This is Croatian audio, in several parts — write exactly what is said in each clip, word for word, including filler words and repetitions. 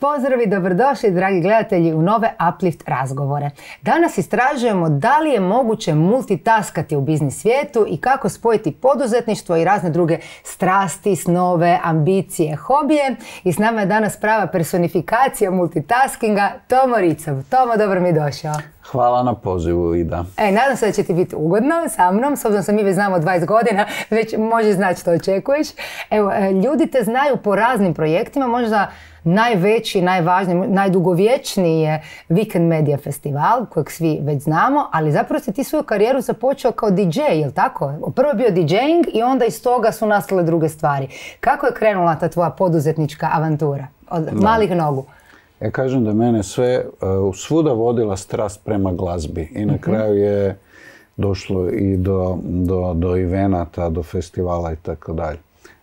Pozdrav i dobrodošli, dragi gledatelji, u nove Uplift razgovore. Danas istražujemo da li je moguće multitaskati u biznis svijetu i kako spojiti poduzetništvo i razne druge strasti, snove, ambicije, hobije. I s nama je danas prava personifikacija multitaskinga, Tomo Ricov. Tomo, dobro mi došao. Hvala na pozivu, Ida. E, nadam se da će ti biti ugodno sa mnom, s obzirom da mi već znamo dvadeset godina, već možeš znati što očekuješ. Evo, ljudi te znaju po raznim projektima, možda najveći, najvažniji, najdugovječniji je Weekend Media Festival, kojeg svi već znamo, ali zapravo si ti svoju karijeru započeo kao di džej, je li tako? Prvo je bio DJing i onda iz toga su nastale druge stvari. Kako je krenula ta tvoja poduzetnička avantura od da. malih nogu? Ja kažem da mene sve uh, svuda vodila strast prema glazbi i na uh-huh. kraju je došlo i do, do, do evenata, do festivala i tako dalje.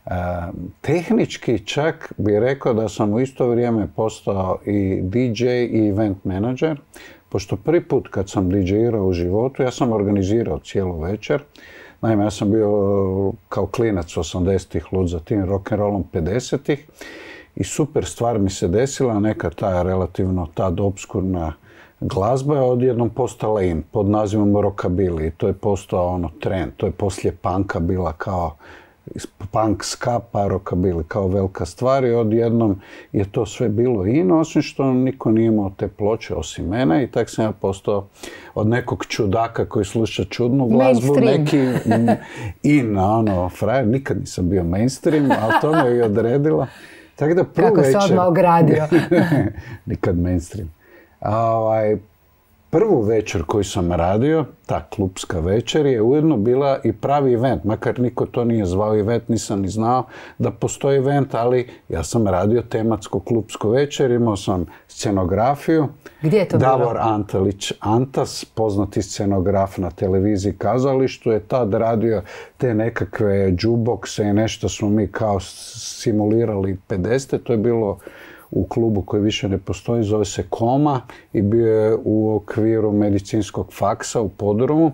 Tehnički čak bih rekao da sam u isto vrijeme postao i di džej i event manager, pošto prvi put kad sam di džejirao u životu, ja sam organizirao cijelu večer. Naime, ja sam bio kao klinac osamdesetih lud za tim rock'n'rollom pedesetih i super stvar mi se desila, neka ta relativno tad obskurna glazba je odjednom postala in pod nazivom rockabilly. To je postao ono trend, to je poslije punka bila kao punk, ska, pa rockabilly kao velika stvar i odjednom je to sve bilo in, osim što niko nije imao te ploče osim mene i tak sam ja postao od nekog čudaka koji sluša čudnu glazbu, neki in, ono, frajer, nikad nisam bio mainstream, ali to me je odredila. Tako da prvu Kako večer... se odmah ogradio. Nikad mainstream. A, ovaj, prvu večer koju sam radio, ta klubska večer, je ujedno bila i pravi event. Makar niko to nije zvao event, nisam ni znao da postoji event, ali ja sam radio tematsku klubsku večer, imao sam scenografiju. Gdje je to bilo? Davor Antalić Antas, poznati scenograf na televiziji Kazalištu, je tad radio te nekakve jukeboxe i nešto smo mi kao simulirali pedesete. To je bilo u klubu koji više ne postoji, zove se Koma i bio je u okviru medicinskog faksa u podrumu.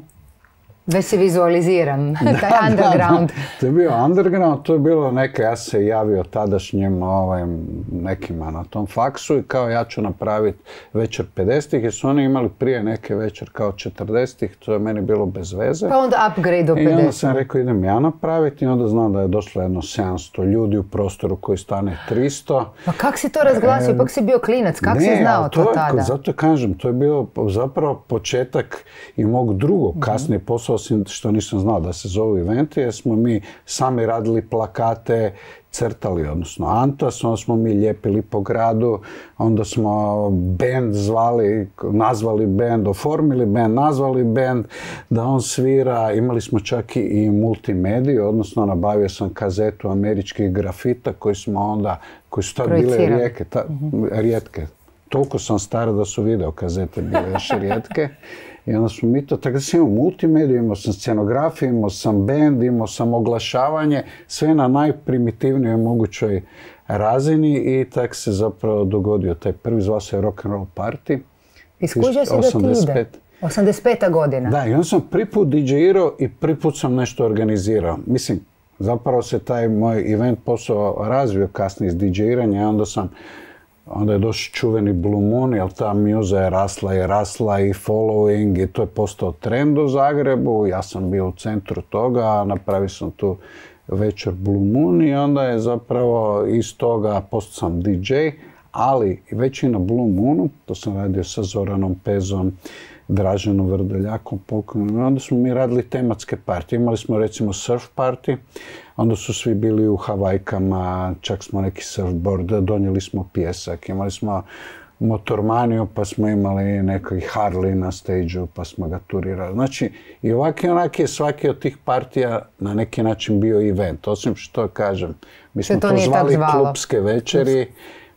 Već se vizualiziram, da, taj underground. Da, da. To je bio underground, to je bilo neke, ja se javio tadašnjim ovaj, nekima na tom faksu i kao ja ću napraviti večer pedesetih jer su oni imali prije neke večer kao četrdesetih, to je meni bilo bez veze. Pa onda upgrade do pedeset. I onda sam rekao idem ja napraviti i onda znam da je došlo jedno sedamsto ljudi u prostoru koji stane tristo. Pa kak si to razglasio? E, Pak si bio klinac, kak si znao to, to tada? Zato kažem, to je bio zapravo početak i mog drugog kasnije mm-hmm. posla, osim što nisam znao da se zovu eventi, jer smo mi sami radili plakate, crtali, odnosno Antas, onda smo mi lijepili po gradu, onda smo band zvali, nazvali band, oformili band, nazvali band, da on svira, imali smo čak i multimediju, odnosno nabavio sam kazetu američkih grafita koji smo onda, koji su tad bile rijetke, ta, mm-hmm. rijetke. Toliko sam star da su video kazete bile još rijetke. I onda smo mi to, tako da sam imao multimediju, imao sam scenografiju, imao sam band, imao sam oglašavanje, sve na najprimitivnijoj mogućoj razini i tak se zapravo dogodio taj prvi, zvao se Rock'n'Roll Party. Iskužio si da ti ide? osamdeset peta godina. Da, i onda sam prvi put di džejirao i prvi put sam nešto organizirao. Mislim, zapravo se taj moj event posao razvio kasnije iz di džejiranja i onda sam Onda je došao čuveni Blue Moon, jer ta muza je rasla i rasla i following i to je postao trend u Zagrebu. Ja sam bio u centru toga, napravio sam tu večer Blue Moon i onda je zapravo iz toga postao sam di džej, ali već i na Blue Moonu, to sam radio sa Zoranom Pezom, Draženom Vrdoljakom, pokojnom. Onda smo mi radili tematske partije. Imali smo recimo surf party, onda su svi bili u Havajkama, čak smo neki surfboard, donijeli smo pjesak, imali smo motormaniju, pa smo imali neki Harley na stage-u, pa smo ga turirali. Znači, i ovak i onak je svaki od tih partija na neki način bio event. Osim što kažem, mi smo to, to zvali klubske večeri,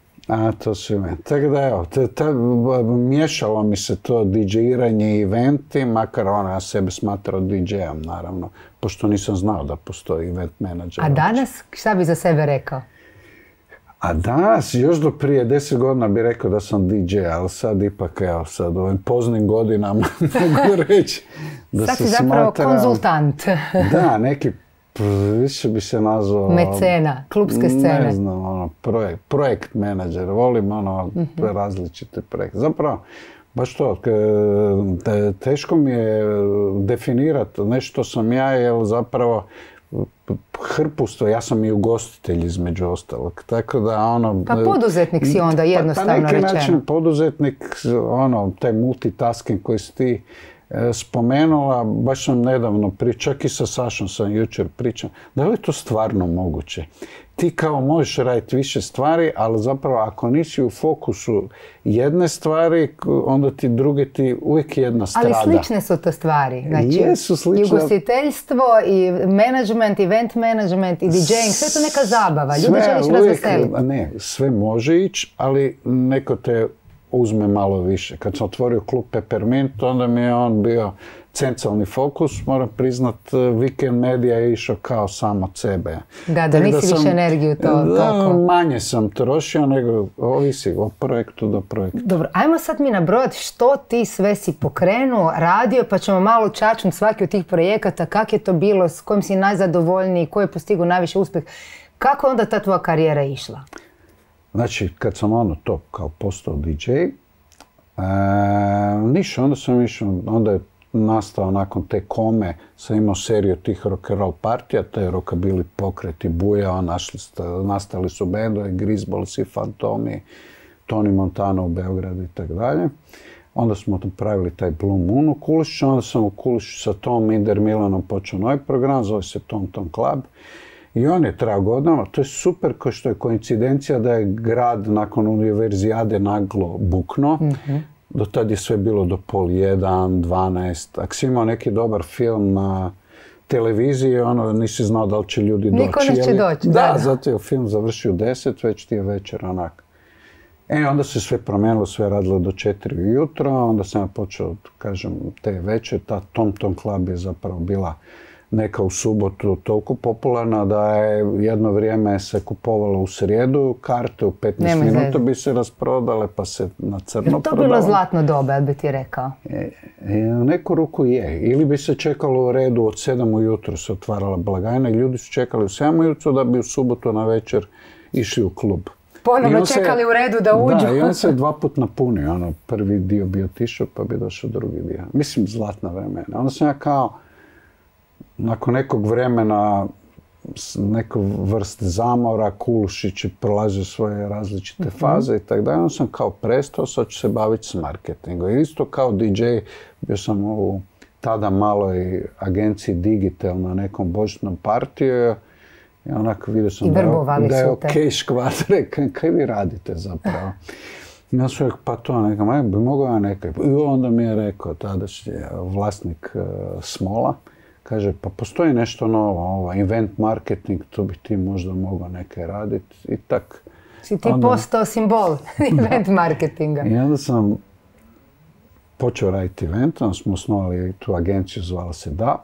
a to su event. Tako da evo, te, te, miješalo mi se to di džejiranje i eventi, makar ona ja sebe smatrao di džejom, naravno, pošto nisam znao da postoji event menadžer. A danas, šta bi za sebe rekao? A danas, još do prije deset godina bi rekao da sam di džej, ali sad ipak, evo, sad u ovim poznim godinama mogu reći da sad se si zapravo smatra, konzultant. Da, neki više bi se nazvao... Mecena, klubske scene. Ne znam, ono, projekt, projekt menadžer. Volim ono, mm-hmm. različite projekte. Zapravo, baš to, te, teško mi je definirati nešto sam ja, jer zapravo hrpustvo, ja sam i ugostitelj između ostalog, tako da ono... Pa poduzetnik si onda, jednostavno rečeno. Pa na neki način poduzetnik, ono, taj multitasking koji si ti e, spomenula, baš sam nedavno pričao, čak i sa Sašom sam jučer pričao, da li je to stvarno moguće? Ti kao možeš raditi više stvari, ali zapravo ako nisi u fokusu jedne stvari, onda ti druge ti uvijek jedna strada. Ali slične su to stvari. Znači, jesu slične. I ugostiteljstvo, i management, event management, i DJing, sve to neka zabava. Ljudi želiš razveseliti. Ne, sve može ići, ali neko te uzme malo više. Kad sam otvorio klub Peppermint, onda mi je on bio centralni fokus, moram priznat, Weekend Media je išao kao sam od sebe. Da, da nisi više energiju to da, manje sam trošio, nego ovisi od projektu do projekta. Dobro, ajmo sad mi nabrojati što ti sve si pokrenuo, radio, pa ćemo malo čačnuti svaki od tih projekata, kak je to bilo, s kojim si najzadovoljniji, ko je postigao najviše uspjeh. Kako je onda ta tvoja karijera išla? Znači, kad sam ono to kao postao D J, e, ništa, onda sam išao, onda je nastao nakon te kome, sam imao seriju tih rock'n'roll partija, taj rockabilly pokret i bujao, našli, nastali su bendovi, Grisballs i Fantomi, Tony Montana u Beogradu i tako dalje. Onda smo pravili taj Blue Moon u Kulišću, onda sam u Kulišću sa Tom Inder Milanom počeo novi program, zove se Tom Tom Club. I on je trajao godinama, to je super kao što je koincidencija da je grad nakon univerzijade naglo buknuo. Mm-hmm. Do tad je sve bilo do pol jedan, dvanaest. Ako si imao neki dobar film na televiziji, ono, nisi znao da li će ljudi doći. Niko neće doći. Da, da, zato je film završio u deset, već ti je večer onak. E, onda se sve promijenilo, sve radilo do četiri ujutro, onda sam ja počeo, kažem, te večer, ta Tom Tom Club je zapravo bila neka u subotu toliko popularna da je jedno vrijeme se kupovalo u srijedu, karte u petnaest minuta bi se rasprodale pa se na crno prodalo. Je to bilo zlatno doba, ja bi ti rekao? E, e, u neku ruku je. Ili bi se čekalo u redu od sedam ujutro se otvarala blagajna i ljudi su čekali u sedam ujutro da bi u subotu na večer išli u klub. Ponovno čekali u redu da uđu. Da, i on se dva put napunio. Ono, prvi dio bi otišao pa bi došao drugi dio. Mislim, zlatna vremena. Onda sam ja kao nakon nekog vremena, neku vrst zamora, Kulušić je prolazio svoje različite mm-hmm. faze i tako dalje. Onda sam kao prestao, sad ću se baviti s marketingom. I isto kao D J, bio sam u tada maloj agenciji Digital na nekom božićnom partiju. I onako vidio sam da je, da je ok škvat, rekao, kaj vi radite zapravo? Ja sam rekao, pa to neka, bi mogao ja nekaj. I onda mi je rekao tadašnji vlasnik uh, Smola, kaže, pa postoji nešto novo, ovo, event marketing, to bi ti možda mogao nekaj raditi i tak. Si ti onda postao simbol event marketinga. I onda sam počeo raditi event, onda smo osnovali tu agenciju, zvala se Da.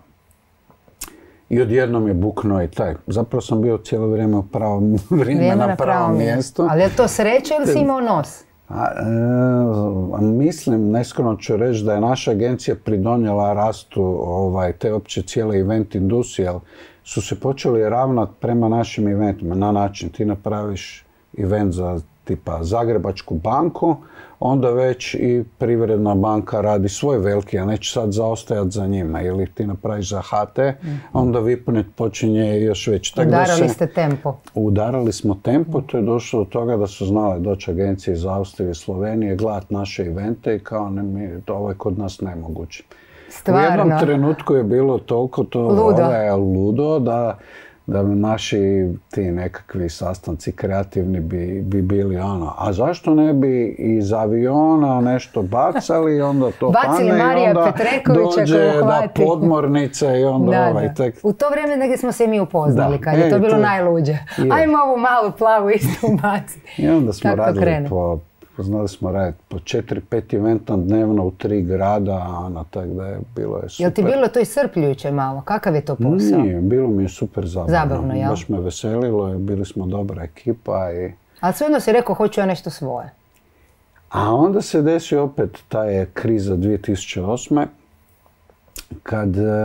I odjednom je buknuo i taj. Zapravo sam bio cijelo vrijeme u pravom vrijeme na pravom mjestu. Ali je to sreća ili si imao nos? A, e, mislim, neskromno ću reći da je naša agencija pridonijela rastu ovaj, te opće cijele event industrije, ali su se počeli ravnati prema našim eventima na način ti napraviš event za tipa Zagrebačku banku, onda već i Privredna banka radi svoj veliki, a neće sad zaostajati za njima. Ili ti napraviš za H T, mm-hmm. onda Vipnet počinje još već. Udarali ste tempo. Udarali smo tempo, to je došlo do toga da su znale doći agencije iz Austrije i Slovenije, gledati naše evente i kao ne, mi, ovo je kod nas nemoguće. Stvarno? U jednom trenutku je bilo toliko to ludo, ove, ludo da da naši ti nekakvi sastanci kreativni bi, bi bili ono, a zašto ne bi iz aviona nešto bacali i onda to bacili pane Marija i onda Petrekovića dođe da podmornice i onda da, ovaj da. tek... U to vrijeme negdje smo se i mi upoznali, da. kad je e, to bilo to... najluđe. Je. Ajmo ovu malu plavu isto ubaciti. I onda smo tako radili krenu. po... Znali smo raditi po četiri, pet eventa dnevno u tri grada, ono, tako da je bilo je super. Jel ti bilo to iscrpljujuće malo? Kakav je to posao? Nije, bilo mi je super zabavno. Zabavno, jel? Baš me veselilo, bili smo dobra ekipa i... Ali svejedno si rekao, hoću ja nešto svoje. A onda se desio opet ta je kriza dvije tisuće osme kad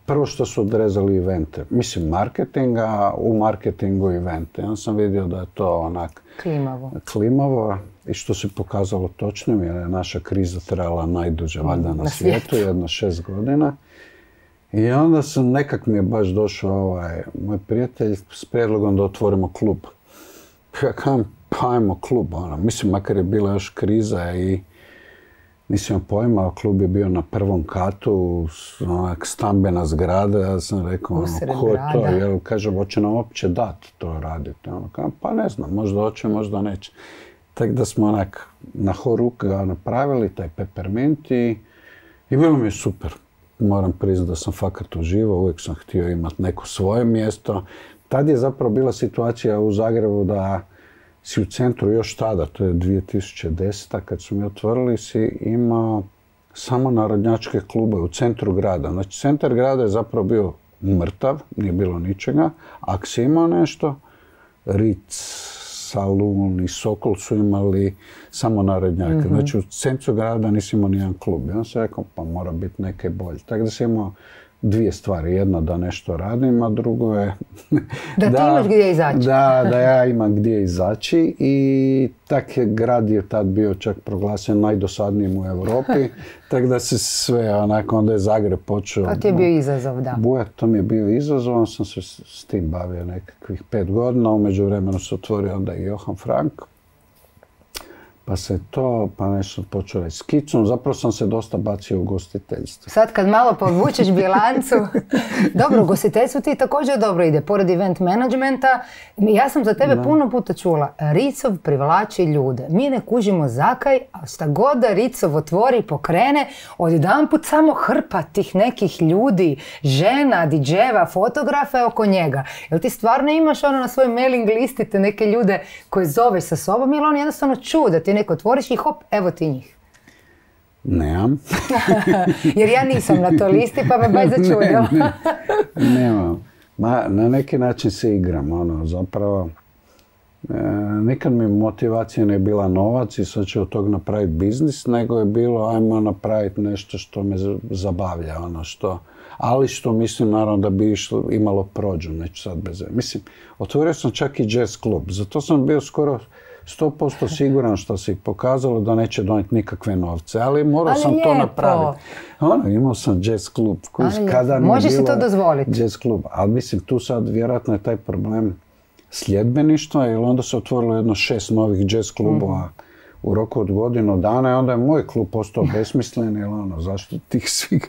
prvo što su odrezali evente. Mislim, marketinga, u marketingu evente. Ja sam vidio da je to onak klimavo. klimavo i što se pokazalo točnim, jer je naša kriza trajala najduže valjda na, na svijetu, svijetu, jedno šest godina. I onda sam, nekak mi je baš došao ovaj, moj prijatelj s prijedlogom da otvorimo klub. Ja kam, pa ajmo klub, ono. Mislim, makar je bila još kriza i nisam pojma, klub je bio na prvom katu, onak stambena zgrada, ja sam rekao, ono, ko je to, jel, kaže, hoće nam uopće dati to raditi. Ono, kao, pa ne znam, možda hoće, možda neće. Tako da smo onak na horuk ga napravili, taj peppermint i, i bilo mi je super. Moram priznati da sam fakat uživao, uvijek sam htio imati neko svoje mjesto. Tad je zapravo bila situacija u Zagrebu da si u centru još tada, to je dvije tisuće deseta. kad su mi otvorili, si imao samo narodnjačke klube u centru grada. Znači, centar grada je zapravo bio mrtav, nije bilo ničega. Ako si imao nešto, Ritz, Salun i Sokol su imali samo narodnjake. Mm-hmm. Znači, u centru grada nisi imao nijedan klub. I on se rekao, pa mora biti neke bolje. Tako da sam imao dvije stvari. Jedna da nešto radim, a drugo je da, da ti imaš gdje izaći. Da, da ja imam gdje izaći i tak je grad je tad bio čak proglašen najdosadnijim u Europi, tako da se sve onako, onda je Zagreb počeo. To ti je bio izazov, da. Bujat, to mi je bio izazov, on sam se s tim bavio nekakvih pet godina, u međuvremenu se otvorio onda i Johan Frank. Pa se to, pa nešto počeo reći skicom, zapravo sam se dosta bacio u ugostiteljstvo. Sad kad malo povučeš bilancu, dobro, ugostiteljstvo ti također dobro ide, pored event managementa. Ja sam za tebe da. puno puta čula, Ricov privlači ljude. Mi ne kužimo zakaj, a šta god da Ricov otvori, pokrene, odjedanput samo hrpa tih nekih ljudi, žena, diđeva, fotografa oko njega. Jel ti stvarno imaš ono na svojoj mailing listi te neke ljude koje zoveš sa sobom ili oni jednostavno čude, ti neko otvoriš i hop, evo ti njih. Nemam. Jer ja nisam na toj listi, pa me baš začudilo. ne, ne, nemam. Ma, na neki način se igram, ono, zapravo. E, nikad mi motivacija ne bila novac i sad ću od tog napraviti biznis, nego je bilo ajmo napraviti nešto što me zabavlja, ono što, ali što mislim naravno da bi išlo, imalo prođu, neću sad bez... Mislim, otvorio sam čak i jazz klub, zato sam bio skoro sto posto siguran što se pokazalo da neće donijeti nikakve novce, ali morao ali sam lijepo. to napraviti. Ono, imao sam jazz klub. Kada može si to dozvoliti. Jazz klub, ali mislim tu sad vjerojatno je taj problem sljedbeništva, jer onda se otvorilo jedno šest novih jazz klubova mm. u roku od godinu dana i onda je moj klub postao besmislen, jer ono, zašto tih svih...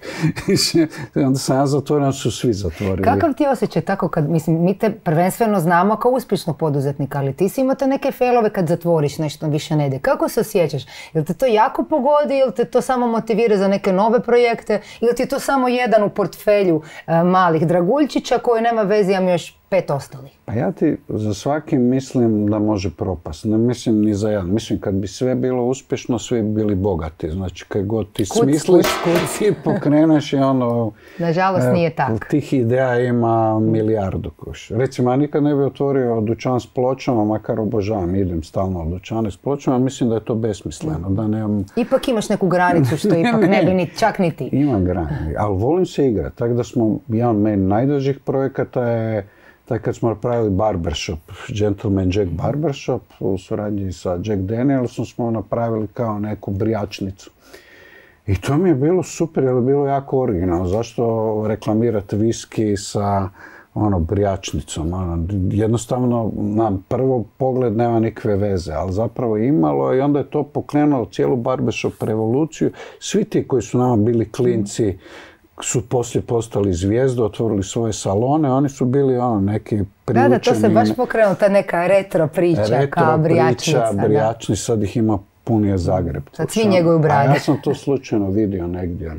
onda sam ja zatvorio, onda su svi zatvorili. Kakav ti osjećaj tako kad, mislim, mi te prvenstveno znamo kao uspješnog poduzetnika, ali ti si imao te neke failove kad zatvoriš nešto više ne ide. Kako se osjećaš? Jel te to jako pogodi ili te to samo motivira za neke nove projekte ili ti je to samo jedan u portfelju uh, malih draguljčića koji nema veze, imam još pet ostalih? Pa ja ti za svakim mislim da može propast. Ne mislim ni za jedan. Mislim kad bi sve bilo uspješno, svi bi bili bogati. Znači kad god ti kuc, smisliš, kuc, kuc. ti pokreneš i ono... Nažalost e, nije tako. Tih ideja ima milijardu kuš. Recimo ja nikad ne bi otvorio dućan s pločama, makar obožavam, idem stalno u dućane s pločama, mislim da je to besmisleno. Da nemam... Ipak imaš neku granicu što ipak ne bi ni, čak ni ti. Imam granicu, ali volim se igrati. Tako da smo, jedan meni najdražih projekata je taj kad smo napravili barbershop, Gentleman Jack Barbershop, u suradnji sa Jack Danielsom smo napravili kao neku brijačnicu. I to mi je bilo super, jer je bilo jako originalno. Zašto reklamirati viski sa ono, brijačnicom? Ono, jednostavno, na prvo pogled nema nikakve veze, ali zapravo imalo i onda je to pokrenulo cijelu barbershop revoluciju. Svi ti koji su nama bili klinci, su poslije postali zvijezde, otvorili svoje salone, oni su bili ono neki priučeni... Da, da, to se baš pokrenulo, ta neka retro priča, retro kao brijačnica. Retro priča, brijačni, sad ih ima pun je Zagreb. Sad svi njegovi brade. A ja sam to slučajno vidio negdje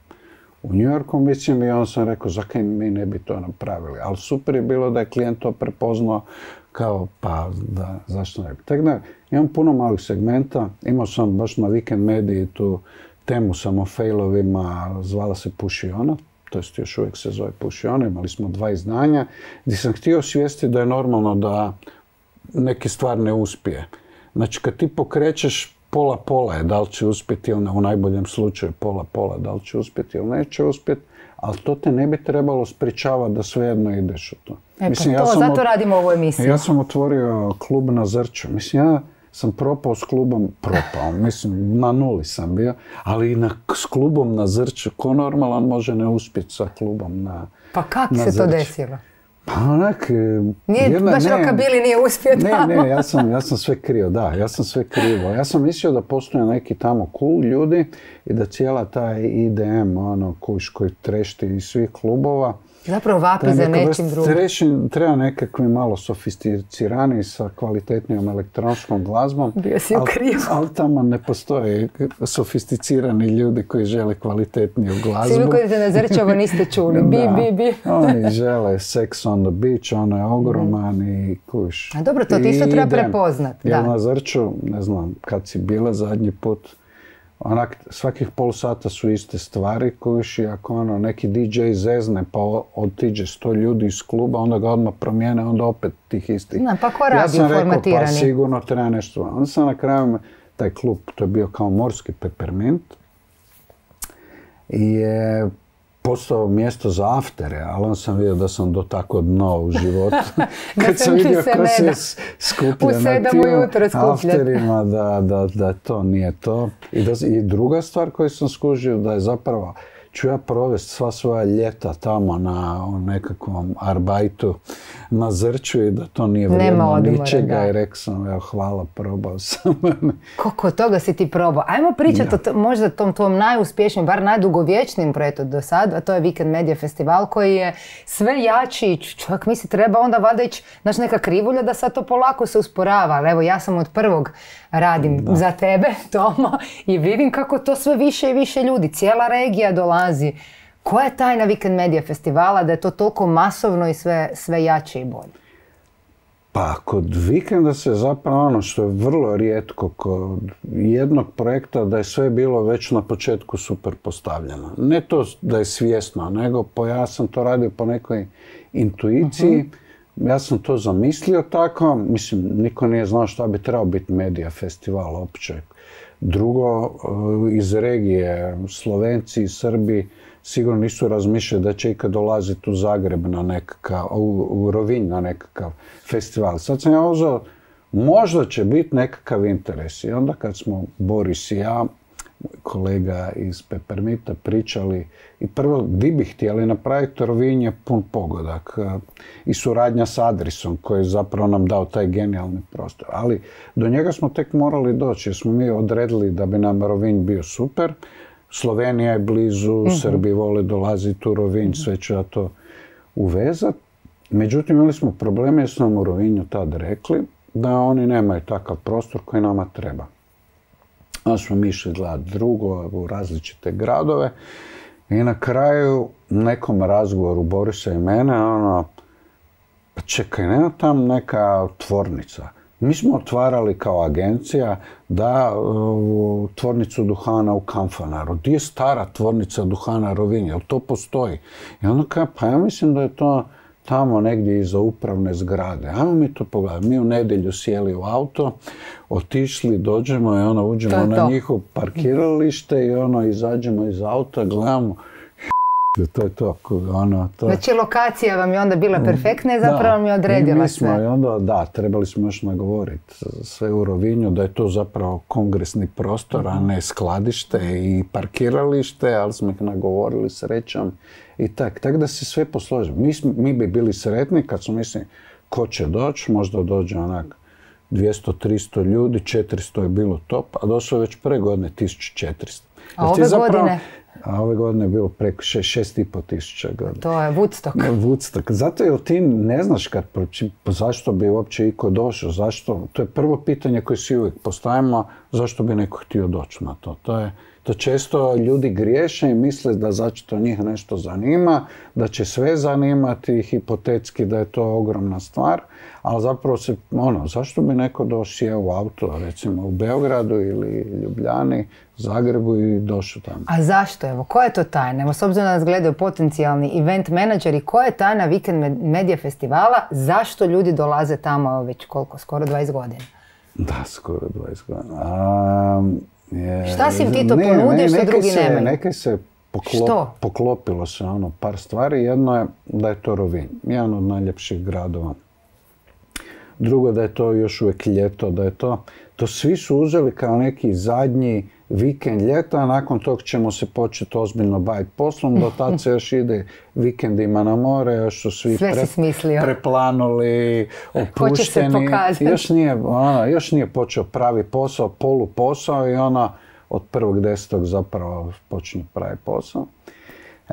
u New Yorku, mislim, i onda sam rekao, zakaj mi ne bi to napravili. Ali super je bilo da je klijent to prepoznao kao, pa da, zašto ne bi. Tako da, imam puno malih segmenta, imao sam baš na Weekend Mediji tu temu samo failovima, zvala se Pušiona, to jest još uvijek se zove Pušiona, imali smo dva izdanja, gdje sam htio osvijestiti da je normalno da neke stvari ne uspije. Znači, kad ti pokrećeš pola-pola je da li će uspjeti ili ne, u najboljem slučaju pola-pola da li će uspjeti ili neće uspjeti, ali to te ne bi trebalo sprječavati da svejedno ideš u to. E, Mislim, pa to, ja sam zato od... radimo ovu emisiju. Ja sam otvorio klub na Zrću. Mislim, ja sam propao s klubom, propao, mislim, na nuli sam bio, ali i na, s klubom na Zrću, ko normalan može ne uspjeti sa klubom na Pa kako se Zrću. to desilo? Pa onak... Nije, jedna, baš ne, Rockabilly nije uspio tamo. Ne, ne, ja sam, ja sam sve krio, da, ja sam sve krivo. Ja sam mislio da postoje neki tamo cool ljudi i da cijela taj I D M, ono, kuš koji trešti iz svih klubova, Zapravo vapi za nečim drugim. Trešin, treba nekakvi malo sofisticirani sa kvalitetnijom elektronskom glazbom. Bio si u krivu. Ali tamo ne postoje sofisticirani ljudi koji žele kvalitetniju glazbu. Svi koji ste na Zrću ovo niste čuli. Bi, bi, bi. Oni žele Sex on the Beach, ono je ogroman i kuš. A dobro, to ti isto treba prepoznat. Jer na Zrću, ne znam, kad si bila zadnji put, onak, svakih pol sata su iste stvari, kuš, i ako ono, neki D J zezne pa otiđe sto ljudi iz kluba, onda ga odmah promijene, onda opet tih istih. Na, pa ko radi ja sam formatirani? Rekao, pa sigurno treba nešto. Onda sam na kraju, taj klub, to je bio kao morski Peppermint, i je postao mjesto za aftere, ali on sam vidio da sam do tako dno u životu. Kad sam vidio ko se skuplja na tim afterima, da, da, da to nije to. I, da, I druga stvar koju sam skužio, da je zapravo, ću ja provesti sva svoja ljeta tamo na nekakvom arbajtu na Zrću i da to nije vrijedno ničega i rekao sam, evo, hvala, probao sam. Koliko toga si ti probao? Ajmo pričati o možda tom tom najuspješnijem, bar najdugovječnijem projektu do sad, a to je Weekend Media Festival koji je sve jači i čovjek misli treba onda valjda ići, znaš, neka krivulja da sad to polako se usporava, ali evo ja sam od prvog radim da. za tebe, Tomo, i vidim kako to sve više i više ljudi, cijela regija dolazi. Koja je tajna Weekend Media Festivala da je to toliko masovno i sve, sve jače i bolje? Pa kod Weekenda se zapravo ono što je vrlo rijetko kod jednog projekta da je sve bilo već na početku super postavljeno. Ne to da je svjesno, nego po, ja sam to radio po nekoj intuiciji. Uh-huh. Ja sam to zamislio tako, mislim, niko nije znao šta bi trebao biti Media Festival uopće. Drugo, iz regije, Slovenci i Srbi sigurno nisu razmišljali da će ikad dolaziti u Zagreb na nekakav, u, u Rovinj na nekakav festival. Sad sam ja uzeo, možda će biti nekakav interes. I onda kad smo Boris i ja, kolega iz Pepperminta, pričali i prvo di bi htjeli napraviti, Rovinj je pun pogodak i suradnja s Adrisom koji je zapravo nam dao taj genijalni prostor. Ali do njega smo tek morali doći jer smo mi odredili da bi nam Rovinj bio super. Slovenija je blizu, mm-hmm. Srbi vole dolaziti u Rovinj, sve ću ja to uvezat. Međutim, imali smo probleme jer su nam u Rovinju tad rekli da oni nemaju takav prostor koji nama treba. Onda smo mi išli gledati drugo u različite gradove i na kraju nekom razgovoru Borisa i mene, ono, pa čekaj, nema tam neka tvornica. Mi smo otvarali kao agencija da u tvornicu duhana u Kanfanaru. Gdje je stara tvornica duhana Rovinj? Jel to postoji? I onda kaže, pa ja mislim da je to tamo negdje iza upravne zgrade. Ajmo mi to pogledati. Mi u nedjelju sjeli u auto, otišli, dođemo i ono uđemo to na njihovo parkiralište i ono izađemo iz auta, gledamo. To je to, ono, to... Znači lokacija vam je onda bila perfektna i zapravo vam je odredila i mi smo, sve. I onda, da, trebali smo još nagovoriti sve u Rovinju da je to zapravo kongresni prostor, a ne skladište i parkiralište, ali smo ih nagovorili srećom i tak. Tako da se sve posloži. Mi, mi bi bili sretni kad smo mislili ko će doći, možda dođe onak dvjesto do tristo ljudi, četiristo je bilo top, a došlo je već pre godine tisuću četiristo. A ove zapravo, godine? A ove godine je bilo preko šest i pol tisuća godina. To je Woodstock. Woodstock. Zato jer ti ne znaš kad, zašto bi uopće iko došao, zašto, to je prvo pitanje koje si uvijek postavimo, zašto bi neko htio doći na to. To je, to često ljudi griješe i misle da zašto njih nešto zanima, da će sve zanimati, hipotetski da je to ogromna stvar, ali zapravo se, ono, zašto bi neko došao u auto, recimo u Beogradu ili Ljubljani, Zagrebu i došao tamo. A zašto? Evo, koja je to tajna? Evo, s obzirom da nas gledaju potencijalni event menadžeri, koja je tajna Weekend Media Festivala? Zašto ljudi dolaze tamo već koliko? Skoro dvadeset godina? Da, skoro dvadeset godina. A, je, šta si ti to ponudio što drugi se, nemaju? Neke se Što? Poklopilo se ono par stvari. Jedno je da je to Rovinj, jedan od najljepših gradova. Drugo da je to još uvijek ljeto, da je to... To svi su uzeli kao neki zadnji vikend ljeta, a nakon tog ćemo se početi ozbiljno baviti poslom. Do tad se još ide vikendima na more, još su svi Sve pre, preplanuli, opušteni. Hoće se pokazati. Još nije, ona, još nije počeo pravi posao, polu posao i ona od prvog desetog zapravo počinje pravi posao. E,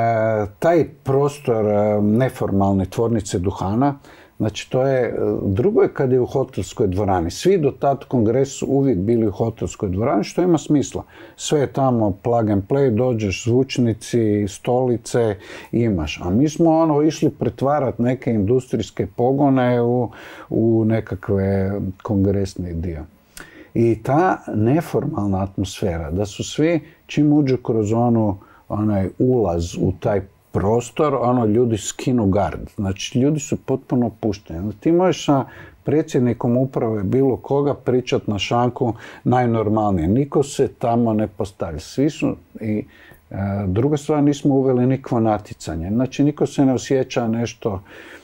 taj prostor neformalne tvornice duhana, znači to je, drugo je kad je u hotelskoj dvorani. Svi do tad kongres su uvijek bili u hotelskoj dvorani, što ima smisla. Sve je tamo plug and play, dođeš, zvučnici, stolice, imaš. A mi smo ono išli pretvarati neke industrijske pogone u, u nekakve kongresni dio. I ta neformalna atmosfera, da su svi, čim uđu kroz onu, onaj ulaz u taj prostor, ono, ljudi skinu gard. Znači, ljudi su potpuno opušteni. Ti možeš sa predsjednikom uprave bilo koga pričat na šanku najnormalnije. Niko se tamo ne postavlja. Svi su, i e, druga stvar, nismo uveli nikakvo natjecanje. Znači, niko se ne osjeća nešto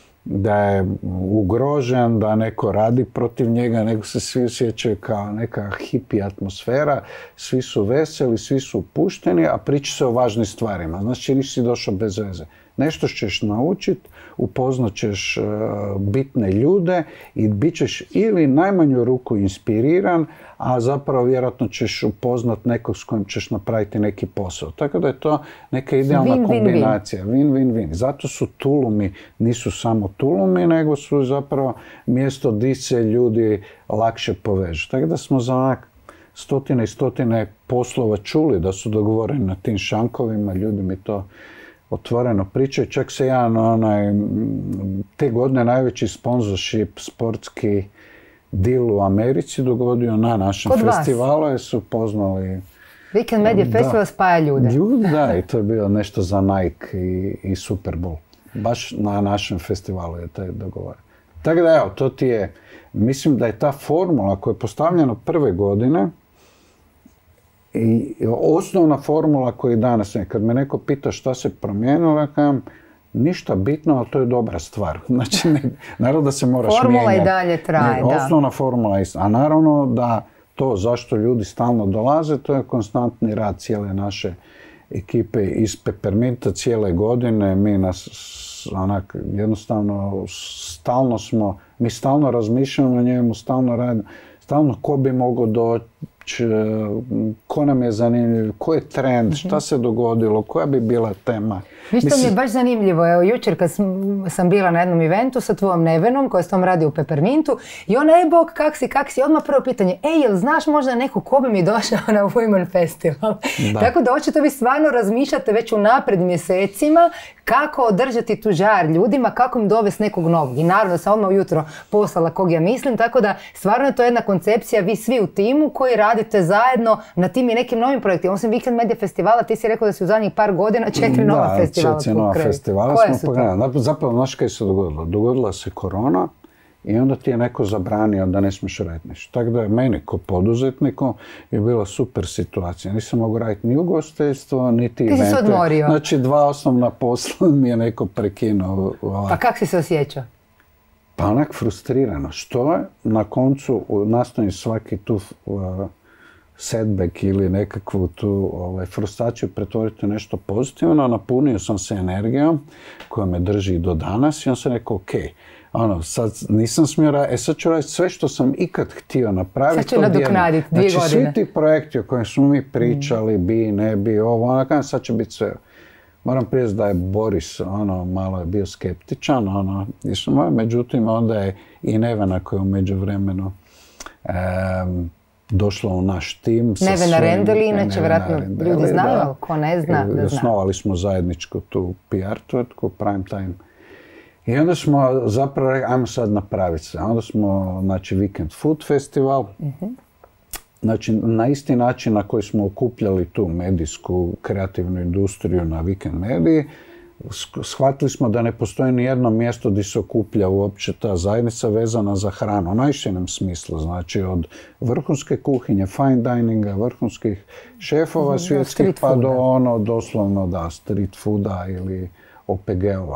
da je ugrožen, da neko radi protiv njega, nego se svi osjećaju kao neka hippie atmosfera, svi su veseli, svi su opušteni, a priča se o važnim stvarima. Znači, nisi došao bez veze. Nešto ćeš naučiti, upoznat ćeš uh, bitne ljude i bit ćeš ili najmanju ruku inspiriran, a zapravo vjerojatno ćeš upoznat nekog s kojim ćeš napraviti neki posao. Tako da je to neka idealna win, kombinacija. Win, win, win. Zato su tulumi, nisu samo tulumi, nego su zapravo mjesto gdje se ljudi lakše povežu. Tako da smo za onak stotine i stotine poslova čuli da su dogovoreni na tim šankovima, ljudi mi to otvoreno pričaju. Čak se jedan onaj, te godine najveći sponsorship sportski deal u Americi dogodio na našem Kod festivalu jer su poznali... Weekend Media Festival spaja ljude. Ljudi, da, i to je bilo nešto za Nike i, i Super Bowl. Baš na našem festivalu je taj dogovor. Tako da evo, to ti je, mislim da je ta formula koja je postavljena prve godine i osnovna formula koja je danas, kad me neko pita šta se promijenilo, ja kažem, ništa bitno, ali to je dobra stvar. Znači, ne, naravno da se moraš formula mijenjati. Formula i dalje traje, ne, osnovna formula je, a naravno da to zašto ljudi stalno dolaze, to je konstantni rad cijele naše ekipe iz Pepperminta cijele godine. Mi nas onak, jednostavno stalno smo, mi stalno razmišljamo o njemu, stalno radimo, stalno ko bi mogao doći, ko nam je zanimljiv, ko je trend, šta se dogodilo, koja bi bila tema. Viš, to mi je baš zanimljivo. Evo, jučer kad sam bila na jednom eventu sa tvojom Nevenom, koja s tom radi u Peppermintu, i ona, ej bok, kak si, kak si, odmah prvo pitanje, ej, jel znaš možda neku ko bi mi došao na Women Festival? Da. Tako da očito vi stvarno razmišljate već unaprijed mjesecima kako održati tu žar ljudima, kako im dovesti nekog novog. I naravno sam odmah ujutro poslala kog ja mislim, tako da stvarno je to jedna koncepcija, vi svi u timu koji radite zajedno na tim i nekim novim projektima. Osim Weekend Media Festivala, ti si rekao da si u zadnjih par godina četiri da, nova festivala četiri nova festivala smo pogledali. Zapravo, znaš kaj se dogodilo? Dogodila se korona i onda ti je neko zabranio da ne smiješ raditi nešto. Tako da je meni ko poduzetniku je bila super situacija. Nisam mogu raditi ni ugostiteljstvo, niti evente. Ti si se odmorio. Znači, dva osnovna posla mi je neko prekinuo. Pa kak si se osjećao? Pa onak frustrirano. Što je na koncu nastojim svaki tu uh, setback ili nekakvu tu ovaj, frustraciju pretvoriti u nešto pozitivno. Napunio sam se energijom koja me drži do danas i on sam rekao, ok, ono, sad nisam smio raditi, e sad ću raditi sve što sam ikad htio napraviti. Sad ću nadoknaditi dvije znači, godine. Znači, svi ti projekti o kojim smo mi pričali, mm. bi, ne bi, ovo, ono, sad će biti sve. Moram priznati da je Boris, ono, malo je bio skeptičan, ono, međutim, onda je i Nevena koja je u međuvremenu um, došla u naš tim. Nevena Rendeli, inače vjerojatno ljudi znaju, ali ko ne zna, da zna. Osnovali smo zajedničku tu P R tvrtku, Prime Time. I onda smo zapravo rekli, ajmo sad napraviti se. Onda smo, znači, Weekend Food Festival. Uh-huh. Znači, na isti način na koji smo okupljali tu medijsku kreativnu industriju na Weekend Mediji, shvatili smo da ne postoji ni jedno mjesto gdje se okuplja uopće ta zajednica vezana za hranu, u najširem smislu, znači od vrhunske kuhinje, fine dininga, vrhunskih šefova svjetskih, pa do ono doslovno da, street fooda ili O P G-ova.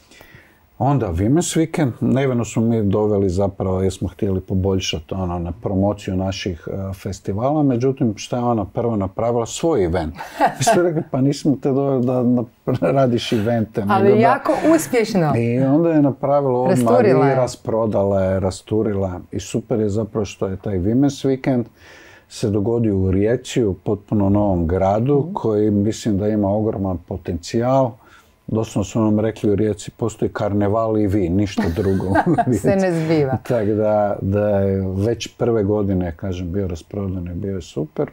Onda Women's Weekend, nevjerojatno smo mi doveli zapravo jer smo htjeli poboljšati ono, na promociju naših uh, festivala, međutim šta je ona prvo napravila? Svoj event. Mi smo rekli pa nismo te doveli da, da radiš evente. Ali da, jako uspješno. I onda je napravila odmah i rasprodala je, rasturila i super je zapravo što je taj Women's Weekend se dogodio u Rijeci, u potpuno novom gradu mm. koji mislim da ima ogroman potencijal. Doslovno su nam rekli u Rijeci postoji karneval i vi, ništa drugo. Se ne zbiva. Tako da, da je već prve godine, kažem, bio rasprodan i bio je super.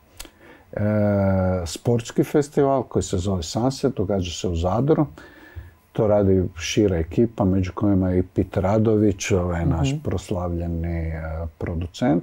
E, sportski festival koji se zove Sunset, događa se u Zadru. To radi šira ekipa, među kojima je i Pit Radović, ovaj mm-hmm. naš proslavljeni uh, producent,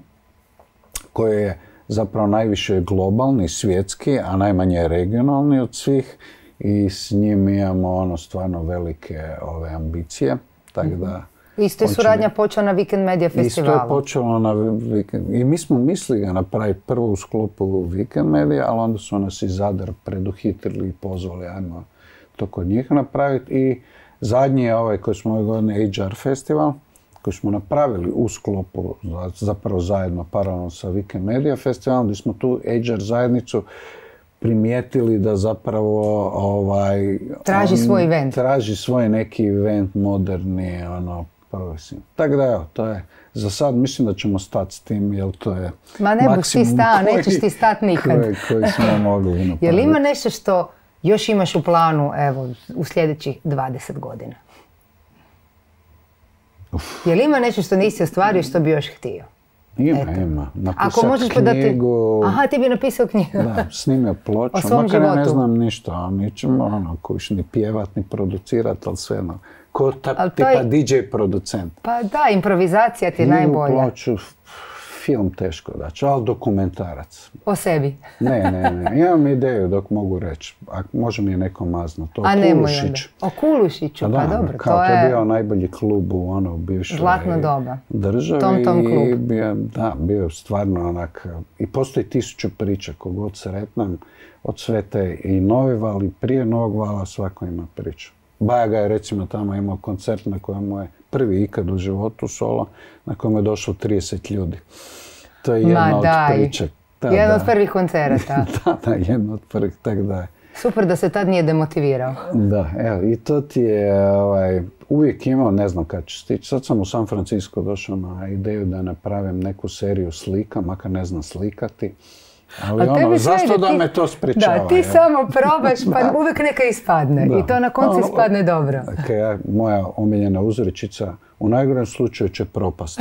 koji je zapravo najviše globalni, svjetski, a najmanje regionalni od svih. I s njim imamo ono stvarno velike ove ambicije, tako da... Isto je suradnja će... počela na Weekend Media festivalu. Isto je počelo na Weekend... I mi smo mislili ga napraviti prvo u sklopu Weekend Media, ali onda su nas iz Zadra preduhitrili i pozvali, ajmo to kod njih napraviti. I zadnji je ovaj koji smo ove godine H R festival, koji smo napravili u sklopu, zapravo zajedno, paralelno sa Weekend Media festivalom, gdje smo tu H R zajednicu primijetili da zapravo ovaj... Traži svoj event. Traži svoj neki event, moderni, ono, progresivni. Tako da evo, to je, za sad mislim da ćemo stati s tim, jer to je Ma ne buš ti stao, nećeš ti stati nikad. Koji, koji smo mogli napraviti. Jel ima nešto što još imaš u planu, evo, u sljedećih dvadeset godina? Uf. Jel ima nešto što nisi ostvario, što bi još htio? Ima, Eto. ima. Napisao Ako možeš knjigu... Podati... Aha, ti bi napisao knjigu. Da, snimio ploču. O svom Makar životu. Ne znam ništa o ničemu, ono, kojiš ni pjevat, ni producirat, ali sve jedno. Ko ta, tipa je... D J producent. Pa da, improvizacija ti je knjigu, najbolja. Ploču, film teško da ću, ali dokumentarac. O sebi? Ne, ne, ne. Imam ideju dok mogu reći. A može mi je neko mazno. To A Kulušić. O Kulušiću, pa, pa dobro. Kao to je... je bio najbolji klub u ono bivšoj Zlatno doba. Državi. Tom Tom klub. I bio, da, bio stvarno onak... I postoji tisuću priča kogod sretnem. Od sve te i novi val i prije novog vala svako ima priču. Bajaga je recimo tamo imao koncert na kojem je prvi ikad u životu solo, na kojem je došlo trideset ljudi. To je jedna Ma od daj. priča. Da, jedan da. od prvih koncerata. da, da, jedna od prvih, tak da je. Super da se tad nije demotivirao. Da, evo, i to ti je ovaj, uvijek imao, ne znam kad ću stići. Sad sam u San Francisco došao na ideju da napravim neku seriju slika, makar ne znam slikati. Ali ono, zašto da ti, me to sprečava? Da, ti je. samo probaš, pa uvijek neka ispadne. Da. I to na koncu ono, ispadne dobro. Okay, ja, moja omiljena uzrečica, u najgorem slučaju će propast.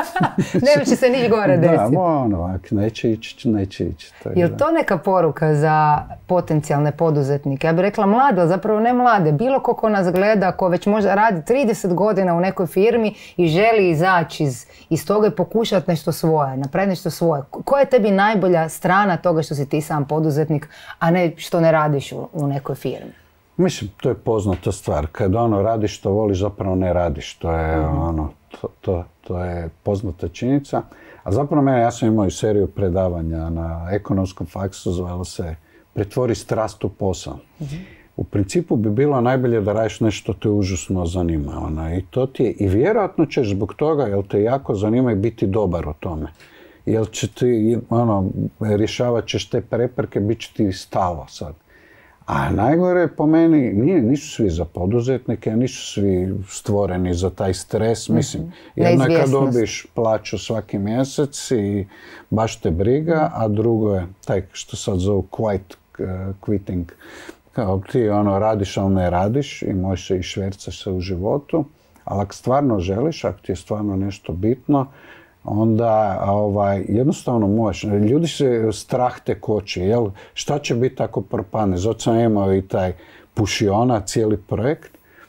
Neće se niš gore desiti. Da, ono, neće ići, neće ići. Je li to neka poruka za potencijalne poduzetnike? Ja bih rekla mlade, zapravo ne mlade. Bilo ko ko nas gleda, ko već možda radi trideset godina u nekoj firmi i želi izaći iz, iz toga i pokušati nešto svoje, napraviti nešto svoje. Koja je tebi najbolja strana toga što si ti sam poduzetnik, a ne što ne radiš u, u nekoj firmi? Mislim, to je poznata stvar. Kad ono radiš što voliš, zapravo ne radiš. To je, mm-hmm. ono, to, to, to je poznata činjenica. A zapravo mene, ja sam imao i seriju predavanja na ekonomskom faksu, zvalo se Pretvori strast u posao. Mm-hmm. U principu bi bilo najbolje da radiš nešto što te užasno zanima. Ono, i to ti je, i vjerojatno ćeš zbog toga, jer te jako zanima i biti dobar u tome. Jer će ti, ono, rješavat ćeš te prepreke, bit će ti stalo sad. A najgore po meni, nije, nisu svi za poduzetnike, nisu svi stvoreni za taj stres, mislim. Jedno je kad dobiš plaću svaki mjesec i baš te briga, a drugo je taj što sad zovu quiet uh, quitting. Kao ti ono radiš, ali ne radiš i možeš se i švercaš se u životu, ali ako stvarno želiš, ako ti je stvarno nešto bitno, onda ovaj, jednostavno možeš. Ljudi se strah te koči, jel? Šta će biti ako propadne? Zato sam imao i taj Pušiona, cijeli projekt.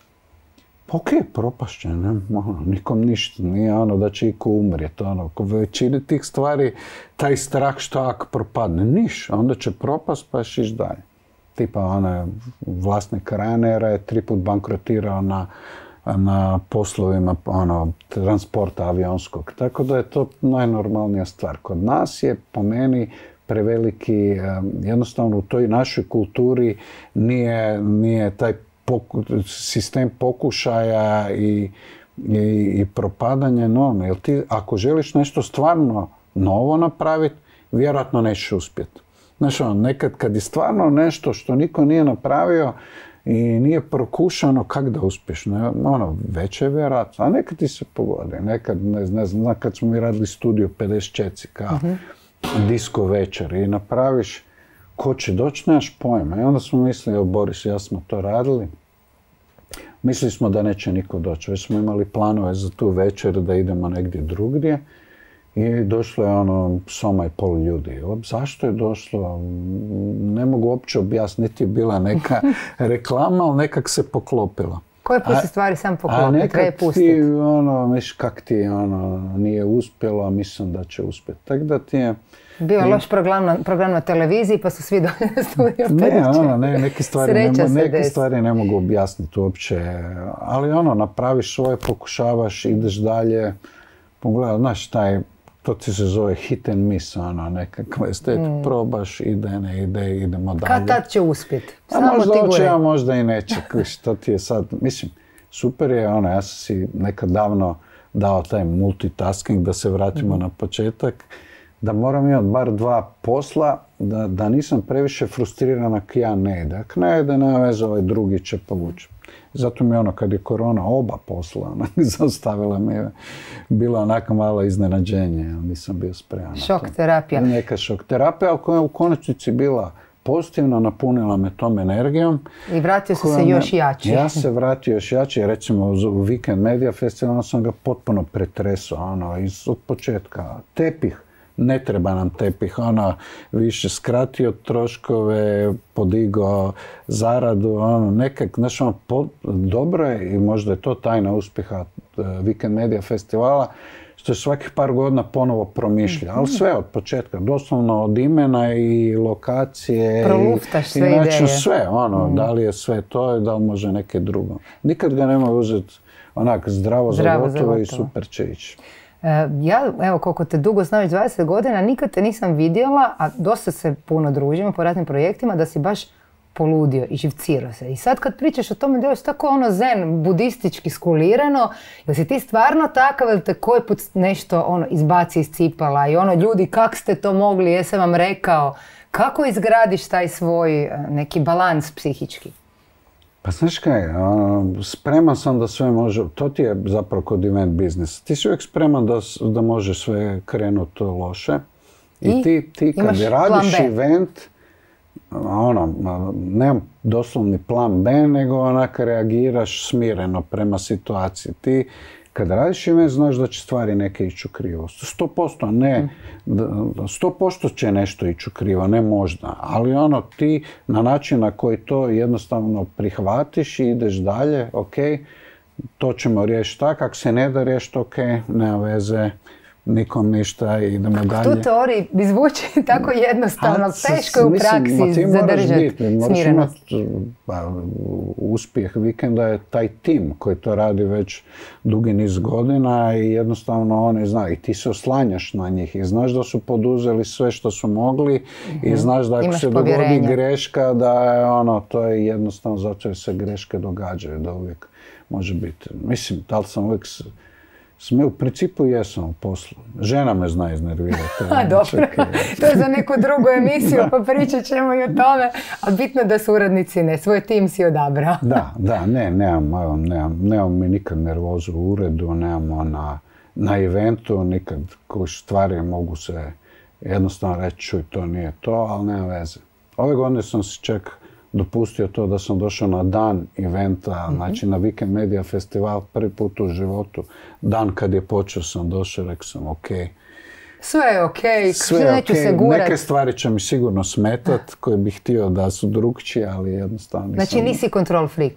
Pa okej, okay, propašće, ne? Ono, nikom ništa, nije ono da će iko umrijeti. Ono, ko većini tih stvari, taj strah što ako propadne, niš, onda će propast pa ćeš ići dalje. tipa onaj vlasnik Ryanaira je tri put bankrotirao na, na poslovima ono, transporta avionskog. Tako da je to najnormalnija stvar. Kod nas je po meni preveliki, jednostavno u toj našoj kulturi nije, nije taj poku, sistem pokušaja i, i, i propadanje norme. Jer ti ako želiš nešto stvarno novo napraviti, vjerojatno nećeš uspjeti. Znaš, ono, nekad kad je stvarno nešto što niko nije napravio i nije prokušano, kak da uspješ? Ne, ono, veće je vjerojatno. A nekad ti se pogodi. Nekad, ne, ne znam, kad smo mi radili studiju pedeset četiri kao uh-huh. disko večer i napraviš, ko će doći, nemaš pojma. I onda smo mislili, evo Boris i ja smo to radili. Mislili smo da neće niko doći. Već smo imali planove za tu večer da idemo negdje drugdje. I došlo je ono soma i pol ljudi. O, zašto je došlo? Ne mogu uopće objasniti. Bila neka reklama, ali nekak se poklopila. Koje pusti stvari sam poklopi? Treba je pustiti. Ti, ono, miš kak ti, ono, nije uspjelo, a mislim da će uspjeti. Tako da ti je... Bio je loš program na, program na televiziji, pa su svi došli na studio. Ne, ono, ne, neke stvari ne, neke stvari ne mogu objasniti uopće. Ali ono, napraviš svoje, pokušavaš, ideš dalje. Pogledaj, znaš, taj... To ti se zove hit and miss, ono, nekakva estetika, mm. probaš, ide, ne ide, idemo dalje. Kad tad će uspjeti? Samo a možda hoće, a možda i neće. To ti je sad, mislim, super je, ono, ja sam si nekad davno dao taj multitasking, da se vratimo mm. na početak, da moram imati bar dva posla, da, da nisam previše frustriran ako ja ne ide. Ako ne ide, nema veze, ovaj drugi će povući. Zato mi ono, kad je korona, oba posla ona, zaustavila mi je, bilo onako malo iznenađenje, nisam bio spreman. Šok terapija. Neka šok terapija, ali koja je u konačnici bila pozitivno, napunila me tom energijom. I vratio se se još jači. Ja se vratio još jači, recimo u Weekend Media Festival sam ga potpuno pretresao, ono, iz, od početka. Tepih. Ne treba nam tepih, ono, više skratio troškove, podigao zaradu, ono, nekak, znaš, ono, po, dobro je i možda je to tajna uspjeha Weekend Media Festivala, što je svakih par godina ponovo promišlja, ali sve od početka, doslovno od imena i lokacije. Proluftaš sve i, ideje. Sve, ono, mm. da li je sve to i da li može neke drugo. Nikad ga nema uzeti onak zdravo, zdravo za gotovo i super će ići. Ja, evo, koliko te dugo znam, već dvadeset godina, nikad te nisam vidjela, a dosta se puno družimo po raznim projektima, da si baš poludio i živcirao se. I sad kad pričaš o tome, djeluješ tako ono zen, budistički skulirano, jel si ti stvarno takav ili te koji put nešto ono izbaci iz cipala i ono, ljudi, kak ste to mogli, jesam vam rekao, kako izgradiš taj svoj neki balans psihički? Pa znaš kaj, spreman sam da sve može, to ti je zapravo kod event biznisa. Ti si uvijek spreman da, da može sve krenuti loše. I, I ti, ti kad radiš event, ono, nemam doslovni plan B, nego onako reagiraš smireno prema situaciji. Ti kad radiš event, znaš da će stvari neke ići u krivo. sto posto ne, sto posto će nešto ići u krivo, ne možda. Ali ono, ti na način na koji to jednostavno prihvatiš i ideš dalje, ok, to ćemo riješiti tako, ako se ne da riješiti, ok, nema veze, nikom ništa, idemo kako dalje. Tu teoriji zvuči tako jednostavno, teško je u praksi zadržati smirenost. Moraš imati pa, uspjeh vikenda je taj tim koji to radi već dugi niz godina i jednostavno oni znaju i ti se oslanjaš na njih i znaš da su poduzeli sve što su mogli mm-hmm. i znaš da ako Imaš se povjerenje. Dogodi greška da je ono, to je jednostavno zato jer se greške događaju, da uvijek može biti. Mislim, da li sam uvijek Sme, u principu jesam u poslu. Žena me zna iznervirati. A, dobro. To je za neku drugu emisiju, pa pričat ćemo i o tome. A bitno da suradnici ne, svoj tim si odabrao. Da, da, ne, nemam, nemam, nemam mi nikad nervozu u uredu, nemamo na, na eventu, nikad koji stvari mogu se jednostavno reći, čuj, to nije to, ali nema veze. Ove godine sam se čak dopustio to da sam došao na dan eventa, mm-hmm. znači na Weekend Media Festival, prvi put u životu. Dan kad je počeo sam došao, rekao sam ok. Sve je ok, sve je neću okay. se gurat. Neke stvari će mi sigurno smetat, koje bih htio da su drugčije, ali jednostavno nisam... Znači nisi control freak?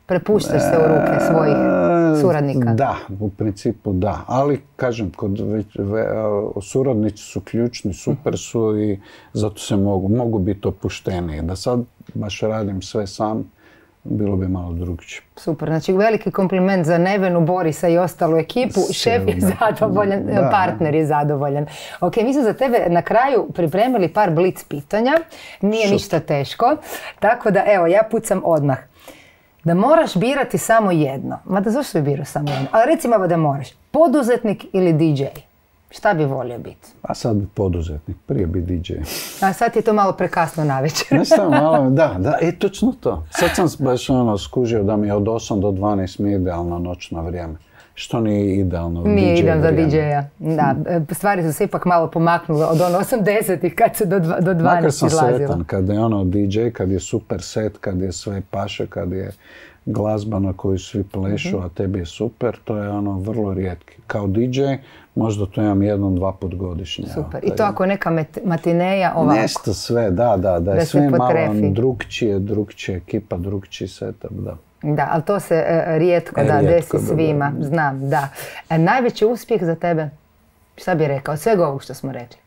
Prepuštaš se u ruke svojih suradnika? Da, u principu da. Ali, kažem, kod već, ve, suradnici su ključni, super su i zato se mogu, mogu biti opušteniji. Da sad baš radim sve sam, bilo bi malo drugčije. Super, znači veliki kompliment za Nevenu, Borisa i ostalu ekipu. Šef je zadovoljan, da, partner je zadovoljan. Ok, mi smo za tebe na kraju pripremili par blic pitanja. Nije Šut. ništa teško. Tako da, evo, ja pucam odmah. Da moraš birati samo jedno. Mada zašto bi birao samo jedno? Ali recimo evo da moraš. Poduzetnik ili di džej? Šta bi volio biti? A sad bi poduzetnik, prije bi di džej. A sad je to malo prekasno navečer. Ne znam, malo, da, da, e, točno to. Sad sam baš ono skužio da mi je od osam do dvanaest mi je idealno noćno vrijeme. Što nije idealno Nije di džej idealno za di džeja. Da, stvari su se ipak malo pomaknule od ono osamdesetih kad se do, do dvanaest izlazilo. Makar sam sretan kad je ono di džej, kad je super set, kad je sve paše, kad je glazba na koju svi plešu, mm-hmm. a tebi je super, to je ono vrlo rijetki. Kao di džej možda to imam jednom, dva put godišnje. Super. I to ako je neka matineja ovako? Nešto sve, da, da, da je sve malo drugčije, drugčije ekipa, drugčiji setup, da. Da, ali to se uh, rijetko, e, da, rijetko desi svima, da, da. znam, da. E, najveći uspjeh za tebe, šta bi rekao, od svega ovog što smo rekli?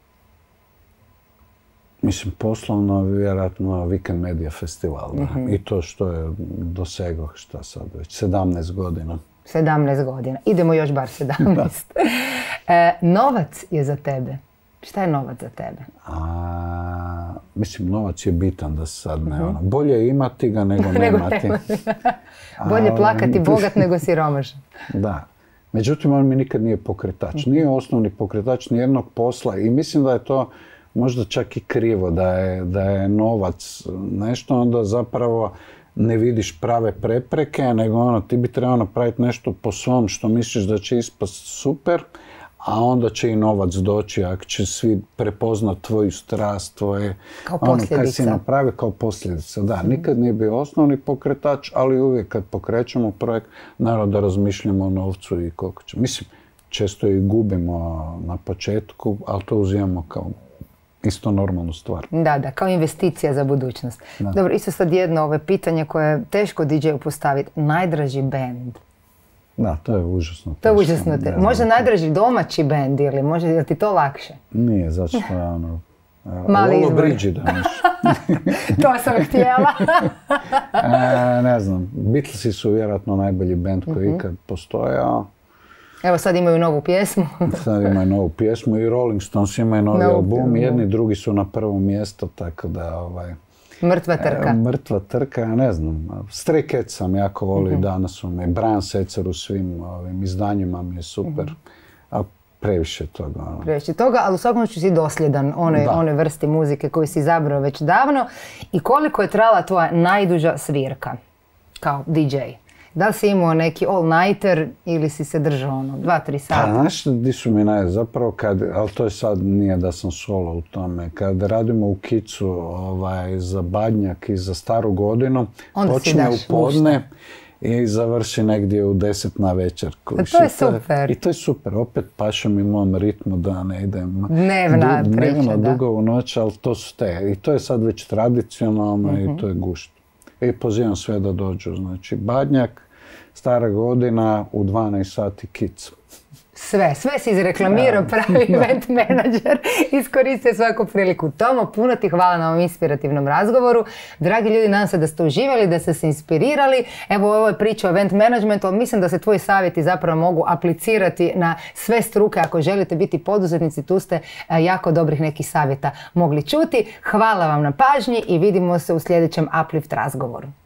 Mislim, poslovno, vjerojatno Weekend Media Festival, da. Mm-hmm. I to što je dosegao, šta sad, već sedamnaest godina. sedamnaest godina, idemo još bar sedamnaest. e, novac je za tebe. Šta je novac za tebe? A, mislim, novac je bitan da se sad ne mm-hmm. ono. Bolje imati ga nego nemati. Bolje plakati bogat nego siromašan. Da. Međutim, on mi nikad nije pokretač. Mm-hmm. Nije osnovni pokretač nijednog posla i mislim da je to možda čak i krivo, da je, da je novac nešto, onda zapravo ne vidiš prave prepreke, nego ono, ti bi trebao napraviti nešto po svom što misliš da će ispast super, a onda će i novac doći, ako će svi prepoznat tvoju strast, tvoje... Kao posljedica. Ono, kad si napravi kao posljedica, da. Nikad nije bio osnovni pokretač, ali uvijek kad pokrećemo projekt, naravno da razmišljamo o novcu i koliko će. Mislim, često i gubimo na početku, ali to uzimamo kao isto normalnu stvar. Da, da, kao investicija za budućnost. Da. Dobro, isto sad jedno ove pitanje koje je teško di džeju postaviti. Najdraži bend? Da, to je užasno teško. To je užasno teško. Možda najdraži domaći bend ili može je ti to lakše? Nije, zato što je ono... Mali izbor. Brigida nešto. To sam htjela. e, ne znam, Beatlesi su vjerojatno najbolji bend koji mm-hmm. ikad postojao. Evo sad imaju novu pjesmu. Sad imaju novu pjesmu i Rolling Stones imaju novi no, album. Jedni drugi su na prvom mjestu, tako da... Ovaj, mrtva trka. E, mrtva trka, ja ne znam. Stray Cats sam jako volio mm-hmm. danas su me. Brian Setzer u svim ovim izdanjima mi je super. Mm-hmm. A previše toga. Ono. Previše toga, ali u svakom slučaju si dosljedan one, one vrsti muzike koju si izabrao već davno. I koliko je trajala tvoja najduža svirka kao di džej? Da li si imao neki all-nighter ili si se držao ono, dva, tri sata? Pa, znaš di su mi naj... Zapravo, kad, ali to je sad nije da sam solo u tome. Kad radimo u Kicu ovaj, za Badnjak i za Staru godinu, onda počne u podne i završi negdje u deset na večer. Pa to je super. I to je super. Opet pašem i mom ritmu da ne idem dnevna du, priča, dnevno, da. dugo u noć, ali to su te. I to je sad već tradicionalno mm-hmm. i to je gušt. I pozivam sve da dođu. Znači, Badnjak, Stara godina, u dvanaest sati Kic. Sve, sve si izreklamirao, pravi event menadžer, iskoristio svaku priliku. Tomo, puno ti hvala na ovom inspirativnom razgovoru. Dragi ljudi, nadam se da ste uživali, da ste se inspirirali. Evo, ovo je priča o event managementu, ali mislim da se tvoji savjeti zapravo mogu aplicirati na sve struke. Ako želite biti poduzetnici, tu ste jako dobrih nekih savjeta mogli čuti. Hvala vam na pažnji i vidimo se u sljedećem Uplift razgovoru.